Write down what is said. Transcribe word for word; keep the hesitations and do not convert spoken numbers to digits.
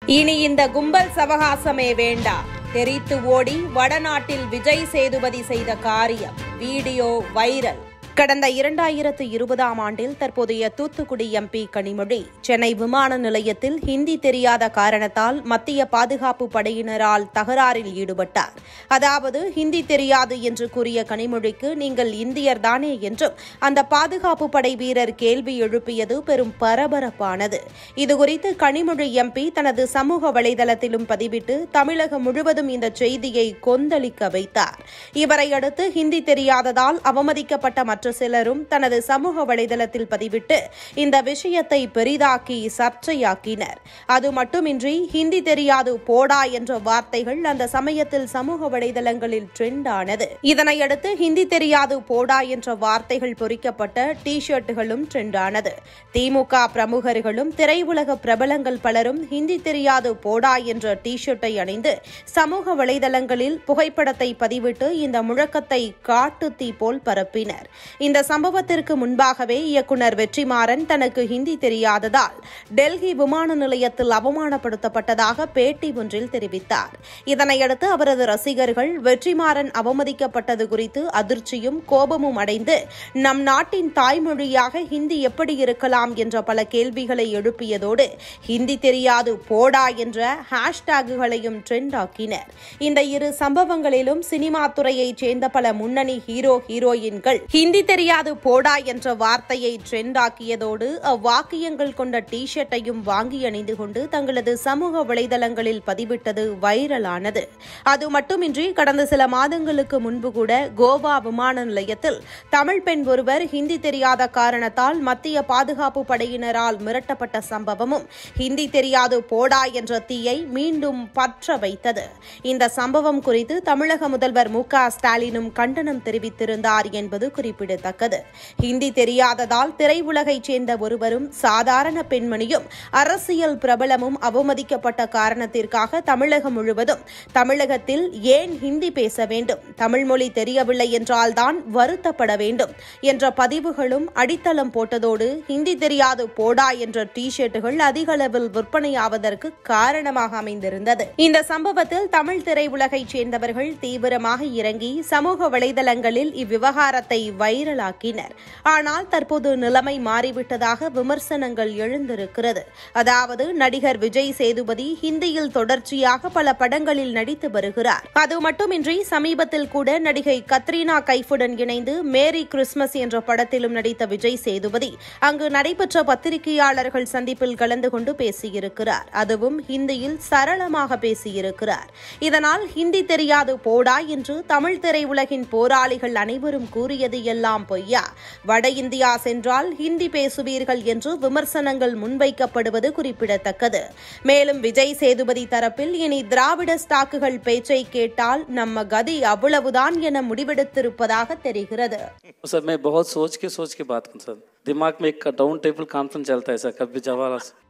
இனி இந்த கும்பல் சவகாசமே வேண்டா. தெரித்து ஓடி வடநாட்டில் விஜய் சேதுபதி செய்த காரியம். Video viral. கடந்த இரண்டாயிரத்து இருபதாம் ஆண்டில் தற்போதைய தூத்துக்குடி எம்பி கனிமொழி சென்னை விமான நிலையத்தில் ஹிந்தி தெரியாத காரணத்தால் மத்திய பாதுகாப்பு படையினரால் தகராறில் ஈடுபட்டார். அதாவது ஹிந்தி தெரியாது என்று கூறிய கனிமொழிக்கு நீங்கள் இந்தியர் தானே என்றும் அந்த பாதுகாப்பு படை வீரர் கேள்வி எழுப்பியது பெரும் பரபரப்பானது. இதுகுறித்து கனிமொழி எம்பி தனது சமூக வலைதளத்திலும் பதிவிட்டு தமிழகம் முழுவதும் இந்த செய்தியை கொந்தளிக்க வைத்தார். இவரை அடுத்து ஹிந்தி தெரியாததால் அவமதிக்கப்பட்ட மற்ற சிலரும் தனது சமூக வலைதளத்தில் பதிவிட்டு இந்த விஷயத்தை பெரிதாக்கி சர்ச்சையாக்கினர். அது மட்டுமின்றி ஹிந்தி தெரியாது போடா என்ற வார்த்தைகள் அந்த சமயத்தில் சமூக வலைதளங்களில் ட்ரெண்ட் ஆனது. இதனையடுத்து ஹிந்தி தெரியாது போடா என்ற வார்த்தைகள் பொறிக்கப்பட்ட டி ஷர்ட்டுகளும் ட்ரெண்ட் ஆனது. திமுக பிரமுகர்களும் திரையுலக பிரபலங்கள் பலரும் ஹிந்தி தெரியாது போடா என்ற டி ஷர்ட்டை அணிந்து சமூக வலைதளங்களில் புகைப்படத்தை பதிவிட்டு இந்த முழக்கத்தை காட்டுத்தீ போல் பரப்பினர். இந்த சம்பவத்திற்கு முன்பாகவே இயக்குநர் வெற்றிமாறன் தனக்கு ஹிந்தி தெரியாததால் டெல்லி விமான நிலையத்தில் அவமானப்படுத்தப்பட்டதாக பேட்டி ஒன்றில் தெரிவித்தார். இதனையடுத்து அவரது ரசிகர்கள் வெற்றிமாறன் அவமதிக்கப்பட்டது குறித்து அதிர்ச்சியும் கோபமும் அடைந்து நம் நாட்டின் தாய்மொழியாக ஹிந்தி எப்படி இருக்கலாம் என்ற பல கேள்விகளை எழுப்பியதோடு ஹிந்தி தெரியாது போடா என்ற ஹேஷ்டேக்குகளையும் ட்ரெண்ட் ஆக்கினர். இந்த இரு சம்பவங்களிலும் சினிமா துறையைச் சேர்ந்த பல முன்னணி ஹீரோ ஹீரோயின்கள் ஹிந்தி தெரியாது போடா என்ற வார்த்தையை ட்ரெண்ட் ஆக்கியதோடு அவ்வாக்கியங்கள் கொண்ட டி ஷர்ட்டையும் வாங்கி அணிந்து கொண்டு தங்களது சமூக வலைதளங்களில் பதிவிட்டது வைரலானது. அது மட்டுமின்றி கடந்த சில மாதங்களுக்கு முன்பு கூட கோவா விமான நிலையத்தில் தமிழ் பெண் ஒருவர் ஹிந்தி தெரியாத காரணத்தால் மத்திய பாதுகாப்பு படையினரால் மிரட்டப்பட்ட சம்பவமும் ஹிந்தி தெரியாது போடா என்ற தீயை மீண்டும் பற்ற வைத்தது. இந்த சம்பவம் குறித்து தமிழக முதல்வர் மு க ஸ்டாலினும் கண்டனம் தெரிவித்திருந்தார் என்பது குறிப்பிடத்தக்கது. ஹிந்தி தெரியாததால் திரையுலகைச் சேர்ந்த ஒருவரும் சாதாரண பெண்மணியும் அரசியல் பிரபலமும் அவமதிக்கப்பட்ட காரணத்திற்காக தமிழகம் முழுவதும் தமிழகத்தில் ஏன் ஹிந்தி பேச வேண்டும், தமிழ் மொழி தெரியவில்லை என்றால்தான் வருத்தப்பட வேண்டும் என்ற பதிவுகளும் அடித்தளம் போட்டதோடு ஹிந்தி தெரியாது போடா என்ற டி ஷர்ட்டுகள் அதிக அளவில் விற்பனையாவதற்கு காரணமாக அமைந்திருந்தது. இந்த சம்பவத்தில் தமிழ் திரையுலகைச் சேர்ந்தவர்கள் தீவிரமாக இறங்கி சமூக வலைதளங்களில் இவ்விவகாரத்தை வைரலாக்கினர். ஆனால் தற்போது நிலைமை மாறிவிட்டதாக விமர்சனங்கள் எழுந்திருக்கிறது. அதாவது நடிகர் விஜய் சேதுபதி ஹிந்தியில் தொடர்ச்சியாக பல படங்களில் நடித்து வருகிறார். அது மட்டுமின்றி சமீபத்தில் கூட நடிகை கத்ரீனா கைஃபுடன் இணைந்து மேரி கிறிஸ்துமஸ் என்ற படத்திலும் நடித்த விஜய் சேதுபதி அங்கு நடைபெற்ற பத்திரிகையாளர்கள் சந்திப்பில் கலந்து கொண்டு பேசியிருக்கிறார். அதுவும் ஹிந்தியில் சரளமாக பேசியிருக்கிறார். இதனால் ஹிந்தி தெரியாது போடா என்று தமிழ் திரையுலகின் போராளிகள் அனைவரும் கூறியது எல்லாம் பொய்யா, வட இந்தியா சென்றால் ஹிந்தி பேசுவீர்கள் என்று விமர்சனங்கள் முன்வைக்கப்படுவது குறிப்பிடத்தக்கது. மேலும் விஜய் சேதுபதி தரப்பில் இனி திராவிட ஸ்டாக்குகள் பேச்சை கேட்டால் நம்ம கதி அவ்வளவுதான் என முடிவெடுத்திருப்பதாக தெரிகிறது. सर मैं बहुत सोच के सोच के बात कर सर दिमाग में एक डाउन टेबल कॉन्फ्रेंस चलता है सर कभी जवाब